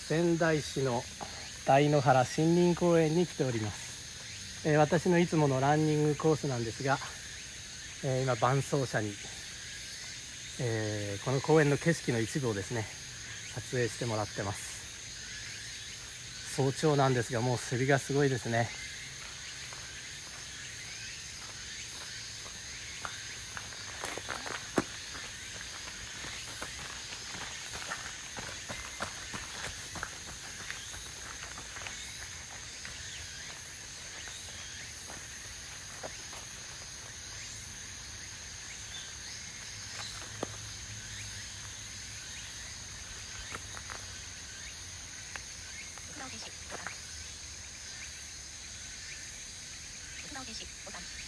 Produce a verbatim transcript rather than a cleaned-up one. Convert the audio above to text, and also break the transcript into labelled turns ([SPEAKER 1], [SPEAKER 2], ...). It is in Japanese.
[SPEAKER 1] 仙台市の台原森林公園に来ております。えー、私のいつものランニングコースなんですが、えー、今伴走者に、えー、この公園の景色の一部をですね撮影してもらってます。早朝なんですが、もうセリがすごいですね。
[SPEAKER 2] 鉄道停止ボタン。鉄道停止ボタン。